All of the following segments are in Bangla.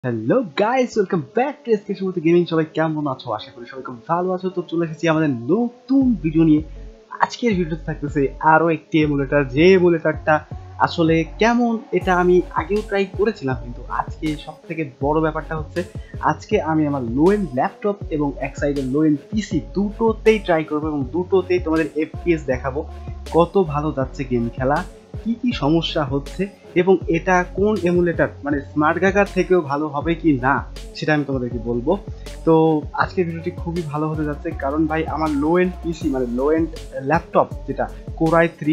Hello guys, welcome back to SK শুভতে গেমিং। সবাই কেমন আছো? আশা করি সবাই খুব ভালো আছো। তো চলে এসেছি আমাদের নতুন ভিডিও নিয়ে। আজকের ভিডিওতে থাকতেছে আরো একটি এমুলেটর, যে এমুলেটরটা আসলে কেমন এটা আমি আগেও ট্রাই করেছিলাম, কিন্তু আজকে সব থেকে বড় ব্যাপারটা হচ্ছে আজকে আমি আমার লো এন্ড ল্যাপটপ এবং এক সাইডের লো এন্ড পিসি দুটোতেই ট্রাই করবো এবং দুটোতেই তোমাদের এফপিএস দেখাবো কত ভালো যাচ্ছে গেম খেলা, কি কি সমস্যা হচ্ছে এবং এটা কোন এমুলেটর মানে স্মার্ট গাগার থেকেও ভালো হবে কি না সেটা আমি তোমাদেরকে বলবো। তো আজকের ভিডিওটি খুবই ভালো হতে যাচ্ছে, কারণ ভাই আমার লো এন্ড পিসি মানে লো এন্ড ল্যাপটপ যেটা core i3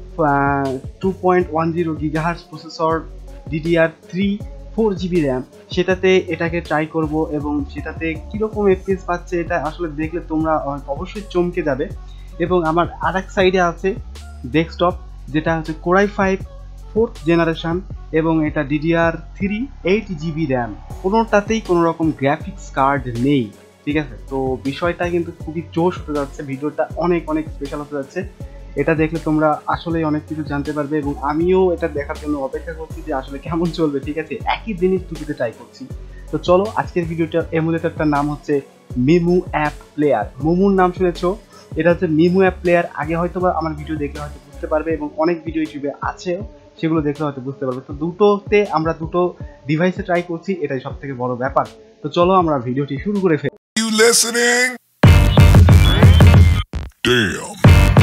2.10 gigahertz processor, DDR3 4GB RAM, সেটাতে এটাকে ট্রাই করব এবং সেটাতে কীরকম এফপিএস পাচ্ছে এটা আসলে দেখলে তোমরা অবশ্যই চমকে যাবে। এবং আমার আর এক সাইডে আছে ডেস্কটপ, যেটা হচ্ছে কোর i5 4th জেনারেশন এবং এটা DDR3 8GB র্যাম, কোনোটাতেই কোনো রকম গ্রাফিক্স কার্ড নেই। ঠিক আছে, তো বিষয়টা কিন্তু খুবই জোশ হতে যাচ্ছে, ভিডিওটা অনেক অনেক স্পেশাল হতে যাচ্ছে। এটা দেখলে তোমরা আসলেই অনেক কিছু জানতে পারবে এবং আমিও এটা দেখার জন্য অপেক্ষা করছি যে আসলে কেমন চলবে। ঠিক আছে, একই জিনিস দুটোতে ট্রাই করছি। তো চলো, আজকের ভিডিওটা এমুলেটরটার নাম হচ্ছে মিমু অ্যাপ প্লেয়ার। মোমুর নাম শুনেছো, এটা হচ্ছে মিমু অ্যাপ প্লেয়ার। আগে হয়তো বা আমার ভিডিও দেখলে হয়তো বুঝতে পারবে এবং অনেক ভিডিও ইউটিউবে আছে, সেগুলো দেখলে হয়তো বুঝতে পারবে। তো দুটোতে আমরা দুটো ডিভাইসে ট্রাই করছি, এটাই সব থেকে বড় ব্যাপার। তো চলো আমরা ভিডিওটি শুরু করে ফেলি। You listening? Damn.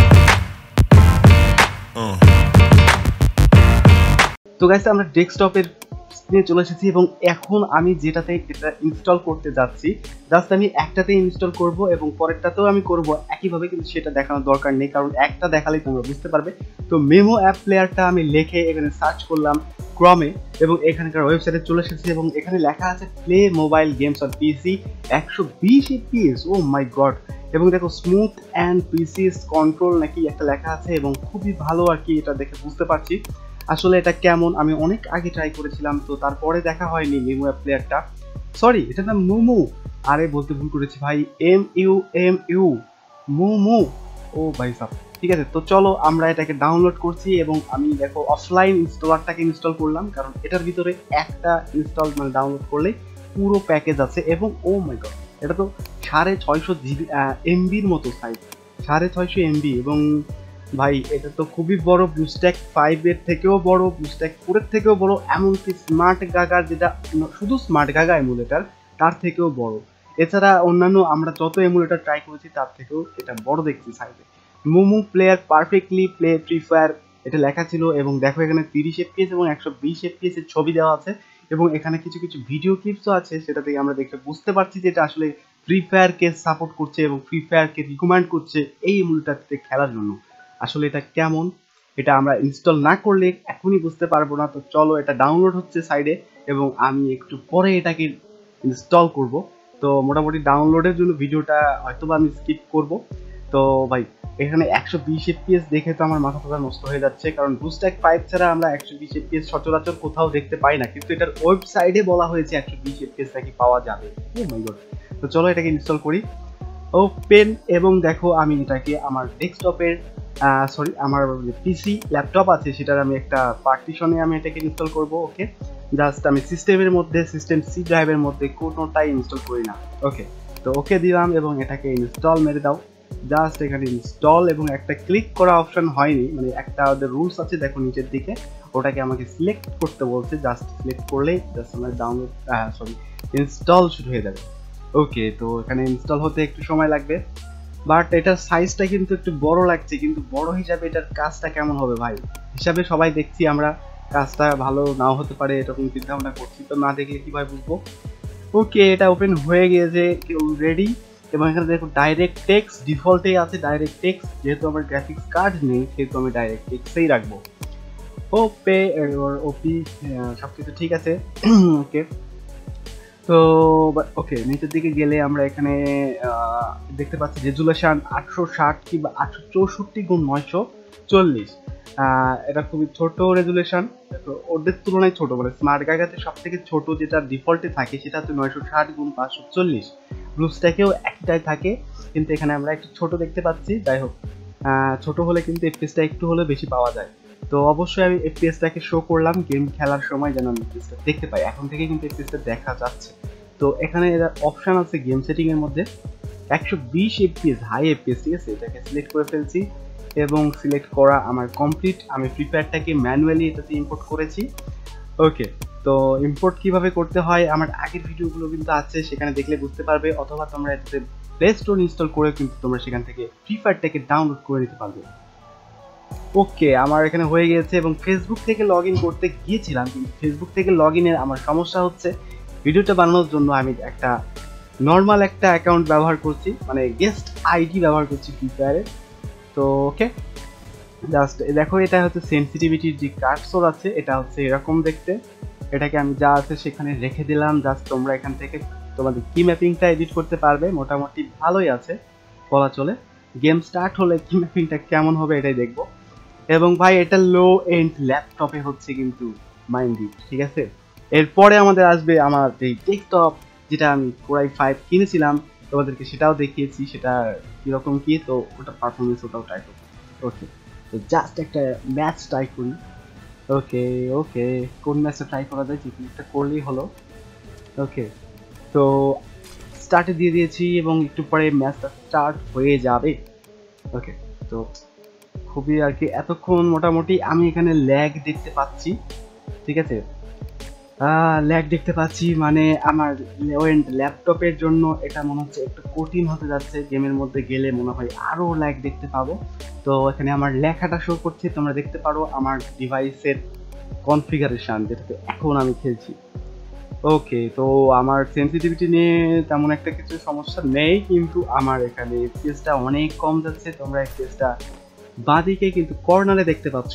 তো গাইস, আমরা ডেস্কটপের স্ক্রিনে চলে এসেছি এবং এখন আমি যেটাতে এটা ইনস্টল করতে যাচ্ছি, জাস্ট আমি একটাতে ইনস্টল করব এবং পরেরটাতেও আমি করব একইভাবে, কিন্তু সেটা দেখানোর দরকার নেই, কারণ একটা দেখালেই তোমরা বুঝতে পারবে। তো মেমো অ্যাপ প্লেয়ারটা আমি লিখে এখানে সার্চ করলাম ক্রমে এবং এখানকার ওয়েবসাইটে চলে এসেছি এবং এখানে লেখা আছে play mobile games on PC 120 FPS. Oh my god! এবং দেখো স্মুথ অ্যান্ড প্রিসিস কন্ট্রোল নাকি একটা লেখা আছে এবং খুবই ভালো আর কি, এটা দেখে বুঝতে পারছি আসলে এটা কেমন। আমি অনেক আগে ট্রাই করেছিলাম, তো তারপরে দেখা হয়নি মেমু অ্যাপ প্লেয়ারটা। সরি, এটা না মোমো, আরে বলতে ভুল করেছি ভাই, MUMU, মোমো। ও ভাই সাব, ঠিক আছে। তো চলো আমরা এটাকে ডাউনলোড করছি এবং আমি দেখো অফলাইন ইনস্টলারটাকে ইনস্টল করলাম, কারণ এটার ভিতরে একটা ইনস্টল মানে ডাউনলোড করলেই পুরো প্যাকেজ আছে। এবং ও মাই গড, এটা তো 650 MBর মতো সাইজ, 650 MB। এবং ভাই এটা তো খুবই বড়, ব্লুস্ট্যাক 5 এর থেকেও বড়, ব্লুস্ট্যাক 4 এর থেকেও বড়, এমনকি স্মার্ট গাগার যেটা শুধু স্মার্ট গাগা এমুলেটর তার থেকেও বড়। এছাড়া অন্যান্য আমরা যত এমুলেটর ট্রাই করেছি তার থেকেও এটা বড় দেখছি সাইজে। MEmu player perfectly play free fire এটা লেখা ছিল এবং দেখো এখানে 30 এফপিএস এবং 120 এফপিএস এর ছবি দেওয়া আছে এবং এখানে কিছু কিছু ভিডিও ক্লিপসও আছে, সেটা থেকে আমরা দেখে বুঝতে পারছি যে এটা আসলে ফ্রি ফায়ারকে সাপোর্ট করছে এবং ফ্রি ফায়ারকে রিকমেন্ড করছে এই এমুলেটরটিতে খেলার জন্য। আসলে এটা কেমন এটা আমরা ইনস্টল না করলে এখনই বুঝতে পারবো না। তো চলো, এটা ডাউনলোড হচ্ছে সাইডে এবং আমি একটু পরে এটাকে ইনস্টল করব। তো মোটামুটি ডাউনলোডের জন্য ভিডিওটা হয়তো বা আমি স্কিপ করব। তো ভাই এখানে 120 এফপিএস দেখে তো আমার মাথা টাথা নষ্ট হয়ে যাচ্ছে, কারণ ব্লুস্ট্যাক 5 ছাড়া আমরা 120 এফপিএস সচরাচর কোথাও দেখতে পাই না, কিন্তু এটার ওয়েবসাইটে বলা হয়েছে 120 এফপিএস নাকি পাওয়া যাবে। Oh my god! তো চলো এটাকে ইনস্টল করি, ওপেন। এবং দেখো আমি এটাকে আমার ডেস্কটপের সরি আমার পিসি ল্যাপটপ আছে সেটার আমি একটা পার্টিশনে আমি এটাকে ইনস্টল করব। ওকে, জাস্ট আমি সিস্টেমের মধ্যে সিস্টেম সি ড্রাইভের মধ্যে কোনোটাই ইনস্টল করি না। ওকে, তো ওকে দিলাম এবং এটাকে ইনস্টল মেরে দাও। জাস্ট এখানে ইনস্টল এবং একটা ক্লিক করা অপশন হয়নি, মানে একটা ওদের রুলস আছে দেখো নিচের দিকে, ওটাকে আমাকে সিলেক্ট করতে বলছে। জাস্ট সিলেক্ট করলেই জাস্ট আমার ডাউনলোড সরি ইনস্টল শুরু হয়ে যাবে। ওকে, তো এখানে ইনস্টল হতে একটু সময় লাগবে, বাট এটার সাইজটা কিন্তু একটু বড় লাগছে, কিন্তু বড় হিসাবে এটার কাজটা কেমন হবে ভাই হিসাবে সবাই দেখছি আমরা, কাজটা ভালো নাও হতে পারে এরকম চিন্তা ভাবনা করছি, তো না দেখলে কিভাবে বুঝবো। ওকে, এটা ওপেন হয়ে গিয়েছে রেডি এবং এখানে দেখো ডাইরেক্ট টেক্সট ডিফল্টেই আছে, ডাইরেক্ট টেক্সট, যেহেতু আমার গ্রাফিক্স কার্ড নেই সেহেতু আমি ডাইরেক্ট টেক্সটেই রাখবো। ওপে ওপি সবকিছু ঠিক আছে। ওকে, তো ওকে নিচের দিকে গেলে আমরা এখানে দেখতে পাচ্ছি রেজুলেশন 860 কিংবা 864x940। এটা খুবই ছোট রেজুলেশন, ওদের তুলনায় ছোট, মানে স্মার্ট গাগাতে সব থেকে ছোট যেটা ডিফল্টে থাকে সেটা হচ্ছে 960x540। ব্লুস্ট্যাকেও একটাই থাকে, কিন্তু এখানে আমরা একটু ছোট দেখতে পাচ্ছি। যাই হোক, ছোট হলে কিন্তু এফপিএসটা একটু হলে বেশি পাওয়া যায়। তো অবশ্যই আমি এফপিএসটাকে শো করলাম গেম খেলার সময় যেন আমি এফপিএসটা দেখতে পাই। এখন থেকে কিন্তু এফপিএসটা দেখা যাচ্ছে। তো এখানে অপশান আছে গেম সেটিংয়ের মধ্যে 120 এফপিএস, হাই এফপিএস, ঠিক আছে, এটাকে সিলেক্ট করে ফেলছি এবং সিলেক্ট করা আমার কমপ্লিট। আমি ফ্রি ফায়ারটাকে ম্যানুয়ালি এটাতে ইম্পোর্ট করেছি। ওকে, তো ইম্পোর্ট কিভাবে করতে হয় আমার আগের ভিডিওগুলো কিন্তু আছে, সেখানে দেখলে বুঝতে পারবে, অথবা তোমরা এটাতে প্লে স্টোর ইনস্টল করে কিন্তু তোমরা সেখান থেকে ফ্রি ফায়ারটাকে ডাউনলোড করে নিতে পারবে। ওকে, আমার এখানে হয়ে গেছে এবং ফেসবুক থেকে লগ ইন করতে গিয়েছিলাম, কিন্তু ফেসবুক থেকে লগ ইনের আমার সমস্যা হচ্ছে। ভিডিওটা বানানোর জন্য আমি একটা নর্মাল একটা অ্যাকাউন্ট ব্যবহার করছি, মানে গেস্ট আইডি ব্যবহার করছি ফ্রি ফায়ারে। তো ওকে, জাস্ট দেখো, এটা হচ্ছে সেন্সিটিভিটির যে কার্সর আছে, এটা হচ্ছে এরকম দেখতে। এটাকে আমি যা আছে সেখানে রেখে দিলাম। জাস্ট তোমরা এখান থেকে তোমাদের কি ম্যাপিংটা এডিট করতে পারবে, মোটামুটি ভালোই আছে বলা চলে। গেম স্টার্ট হলে কি ম্যাপিংটা কেমন হবে এটাই দেখবো। এবং ভাই এটা লো এন্ড ল্যাপটপে হচ্ছে কিন্তু মাইন্ডি, ঠিক আছে। এরপরে আমাদের আসবে আমার এই ডেস্কটপ, যেটা আমি কোরাই 5 কিনেছিলাম, তোমাদেরকে সেটাও দেখিয়েছি, সেটা কিরকম কি, তো ওটা পারফরমেন্স ওটাও ট্রাই করবো। ওকে, তো জাস্ট একটা ম্যাচ ট্রাই করি। ওকে ওকে, কোন ম্যাচটা ট্রাই করা যায়, যে একটা করলেই হলো। ওকে, তো স্টার্টে দিয়ে দিয়েছি এবং একটু পরে ম্যাচটা স্টার্ট হয়ে যাবে। ওকে, তো খুবই আর কি এতক্ষণ মোটামুটি আমি এখানে ল্যাগ দেখতে পাচ্ছি, ঠিক আছে। ল্যাগ দেখতে পাচ্ছি মানে আমার ল্যাপটপের জন্য এটা মনে হচ্ছে একটু কঠিন হতে যাচ্ছে। গেমের মধ্যে গেলে মনে হয় আরও ল্যাগ দেখতে পাবো। তো এখানে আমার লেখাটা শো করছে, তোমরা দেখতে পারো আমার ডিভাইসের কনফিগারেশন, যেটাতে এখন আমি খেলছি। ওকে, তো আমার সেন্সিটিভিটি নিয়ে তেমন একটা কিছু সমস্যা নেই, কিন্তু আমার এখানে এফপিএসটা অনেক কম যাচ্ছে। তোমরা এফপিএসটা বাঁদিকে কিন্তু কর্নারে দেখতে পাচ্ছ।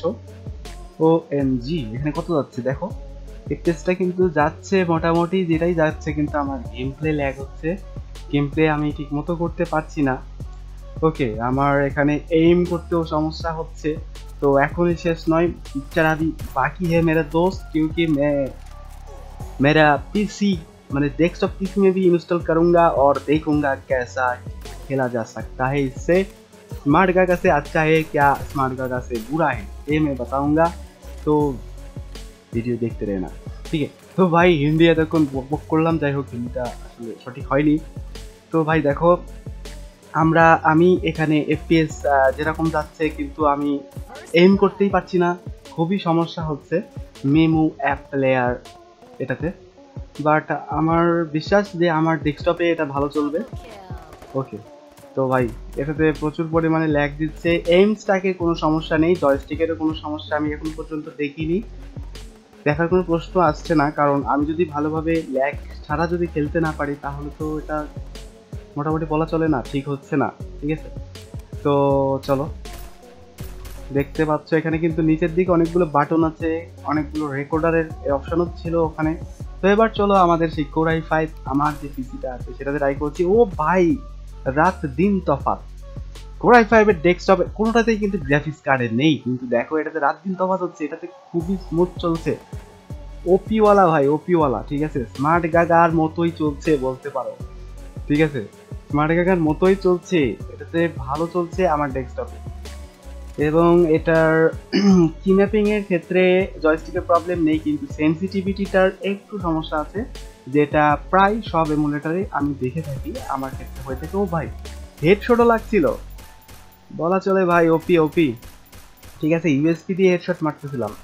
OMG, এখানে কত যাচ্ছে দেখো, এফপিএসটা কিন্তু যাচ্ছে মোটামুটি যেটাই যাচ্ছে, কিন্তু আমার গেম প্লে ল্যাগ হচ্ছে, গেম প্লে আমি ঠিক মতো করতে পারছি না। ওকে, আমার এখানে এইম করতেও সমস্যা হচ্ছে। তো এখনই শেষ নয়, पिक्चर अभी बाकी है मेरा दोस्त, क्योंकि मैं मेरा पीसी मैंने डेस्कटॉप पीसी में भी इंस्टॉल करूंगा और देखूंगा कैसा खेला जा सकता है इससे। स्मार्ट गागा से अच्छा है क्या, स्मार्ट गागा से बुरा है, ये मैं बताऊंगा। तो ভিডিও দেখতে रहना, ঠিক আছে। তো ভাই হিন্দি এতক্ষণ বক করলাম, যাই হোক হিন্দিটা আসলে সঠিক হয়নি। তো ভাই দেখো, আমি এখানে এফপিএস যেরকম যাচ্ছে, কিন্তু আমি এইম করতেই পারছি না, খুবই সমস্যা হচ্ছে মেমু অ্যাপ প্লেয়ার এটাতে। বাট আমার বিশ্বাস যে আমার ডেস্কটপে এটা ভালো চলবে। ওকে, তো ভাই এটাতে প্রচুর পরিমাণে ল্যাগ দিচ্ছে। এইমসটাকে কোনো সমস্যা নেই, জয়স্টিকেরও কোনো সমস্যা আমি এখন পর্যন্ত দেখিনি, দেখার কোনো প্রশ্ন আসছে না, কারণ আমি যদি ভালোভাবে ল্যাগ ছাড়া যদি খেলতে না পারি, তাহলে তো এটা মোটামুটি বলা চলে না ঠিক হচ্ছে না, ঠিক আছে। তো চলো, দেখতে পাচ্ছ এখানে কিন্তু নিচের দিকে অনেকগুলো বাটন আছে, অনেকগুলো রেকর্ডারের অপশনও ছিল ওখানে। তো এবার চলো আমাদের সেই কোরাই 5 আমার যে পিসিটা আছে সেটাতে ট্রাই করছি। ও ভাই, রাত দিন তফাৎ। কোরাই 5 এর ডেস্কটপে কোনোটাতেই কিন্তু গ্রাফিক্স কার্ডে নেই, কিন্তু দেখো এটাতে রাত দিন তফাৎ হচ্ছে, এটাতে খুবই স্মুথ চলছে। ওপিওয়ালা ভাই, ওপিওয়ালা, ঠিক আছে, স্মার্ট গাগার মতোই চলছে বলতে পারো, ঠিক আছে, স্মার্ট গাগার মতোই চলছে, এটাতে ভালো চলছে আমার ডেস্কটপে। এবং এটার কি ম্যাপিং এর ক্ষেত্রে জয়স্টিকের প্রবলেম নেই, কিন্তু সেন্সিটিভিটিটার একটু সমস্যা আছে, যেটা প্রায় সব এমুলেটরে আমি দেখে থাকি, আমার ক্ষেত্রে হয়ে থাকে। ও ভাই, হেডশটও লাগছিল বলা চলে ভাই, ওপি ওপি, ঠিক আছে, ইউএসপি দিয়ে হেডশট মারতেছিলাম।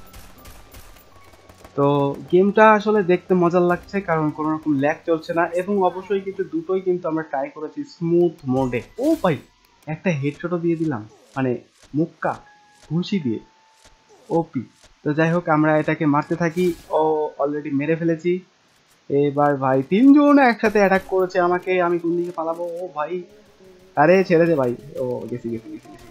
তো গেমটা আসলে দেখতে মজার লাগছে, কারণ কোনো রকম ল্যাগ চলছে না, এবং অবশ্যই কিন্তু দুটোই কিন্তু আমরা ট্রাই করেছি স্মুথ মোডে। ও ভাই, একটা হেডশটও দিয়ে দিলাম, মানে মুক্কা ঘুষি দিয়ে, ওপি। তো যাই হোক, আমরা এটাকে মারতে থাকি। ও অলরেডি মেরে ফেলেছি। এবার ভাই 3 জন একসাথে অ্যাটাক করেছে আমাকে, আমি কোন দিকে পালাবো। ও ভাই, আরে ছেড়ে দে ভাই। ও গেছি গেছি গেছি গেছি।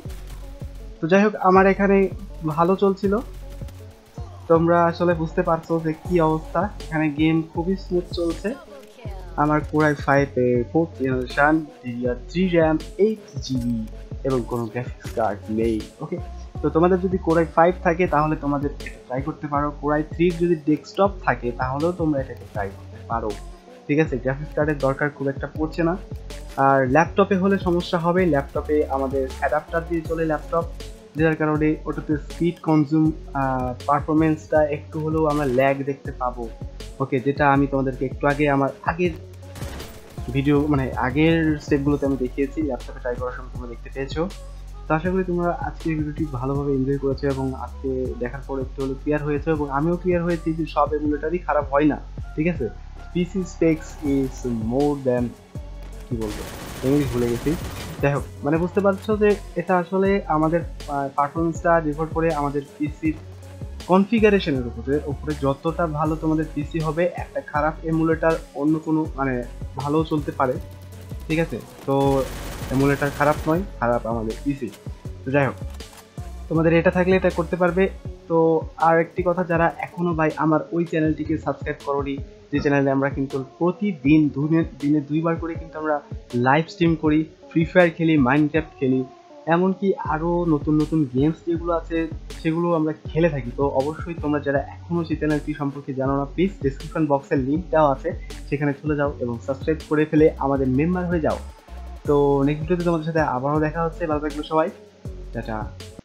তো যাই হোক, আমার এখানে ভালো চলছিল, তোমরা আসলে বুঝতে পারছো যে কি অবস্থা। এখানে গেম খুবই স্মুথ চলছে। আমার কোরাই 5 এর 4th generation, DDR3 RAM, 8GB এবং কোনো গ্রাফিক্স কার্ড নেই। ওকে, তো তোমাদের যদি কোরাই 5 থাকে তাহলে তোমাদের এটা ট্রাই করতে পারো। কোরাই 3 যদি ডেস্কটপ থাকে তাহলেও তোমরা এটাকে ট্রাই করতে পারো, ঠিক আছে। গ্রাফিক্স কার্ডের দরকার খুব একটা পড়ছে না। আর ল্যাপটপে হলে সমস্যা হবে, ল্যাপটপে আমাদের অ্যাডাপ্টার দিয়ে চলে ল্যাপটপ, যার কারণে ওটাতে স্পিড কনজিউম পারফরমেন্সটা একটু হলেও আমরা ল্যাগ দেখতে পাবো। ওকে, যেটা আমি তোমাদেরকে একটু আগে আমার আগের ভিডিও মানে আগের স্টেপগুলোতে আমি দেখিয়েছি, ল্যাপটপে ট্রাই করার সময় তোমরা দেখতে পেয়েছো। তো আশা করি তোমরা আজকের ভিডিওটি ভালোভাবে এনজয় করেছো এবং আজকে দেখার পর একটু হলেও ক্লিয়ার হয়েছে, এবং আমিও ক্লিয়ার হয়েছি যে সব এমুলেটারই খারাপ হয় না, ঠিক আছে। PC specs is more than, কি বলবো, ইংলিশ ভুলে গেছি। যাই হোক, মানে বুঝতে পারছো যে এটা আসলে আমাদের পারফরমেন্সটা নির্ভর করে আমাদের পিসির কনফিগারেশনের উপরে যতটা ভালো তোমাদের পিসি হবে, একটা খারাপ এমুলেটার অন্য কোনো মানে ভালো চলতে পারে, ঠিক আছে। তো এমুলেটার খারাপ নয়, খারাপ আমাদের পিসি। তো যাই হোক, তোমাদের এটা থাকলে এটা করতে পারবে। তো আর একটি কথা, যারা এখনো ভাই আমার ওই চ্যানেলটিকে সাবস্ক্রাইব করোনি, যে চ্যানেলে আমরা কিন্তু প্রতিদিন দিনে 2বার করে কিন্তু আমরা লাইভ স্ট্রিম করি, ফ্রি ফায়ার খেলি, মাইনক্রাফট খেলি, এমনকি আরও নতুন নতুন গেমস যেগুলো আছে সেগুলো আমরা খেলে থাকি। তো অবশ্যই তোমরা যারা এখনো সেই চ্যানেলটি সম্পর্কে জানো না, প্লিজ ডেসক্রিপশন বক্সের লিঙ্ক দেওয়া আছে, সেখানে চলে যাও এবং সাবস্ক্রাইব করে ফেলে আমাদের মেম্বার হয়ে যাও। তো নেক্সট ভিডিওতে তোমাদের সাথে আবারও দেখা হচ্ছে। ভালো থাকবে সবাই, টাটা।